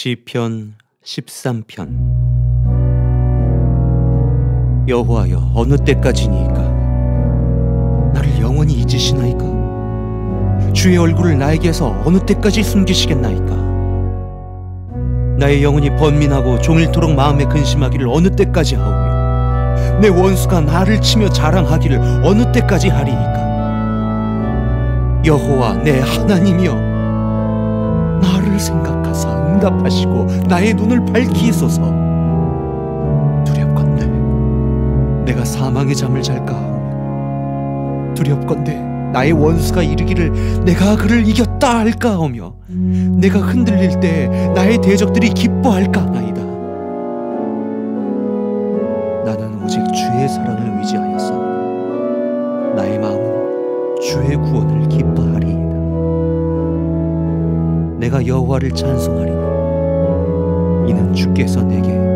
시편 13편. 여호와여, 어느 때까지니이까? 나를 영원히 잊으시나이까? 주의 얼굴을 나에게서 어느 때까지 숨기시겠나이까? 나의 영혼이 번민하고 종일토록 마음에 근심하기를 어느 때까지 하오며, 내 원수가 나를 치며 자랑하기를 어느 때까지 하리이까? 여호와 내 하나님이여, 나를 생각하사 응답하시고 나의 눈을 밝히소서. 두렵건대 내가 사망의 잠을 잘까 하오며, 두렵건대 나의 원수가 이르기를 내가 그를 이겼다 할까 하오며, 내가 흔들릴 때 나의 대적들이 기뻐할까 하나이다. 나는 오직 주의 사랑을 의지하였사오니 나의 마음은 주의 구원을 기뻐하리이다. 내가 여호와를 찬송하리니 이는 주께서 내게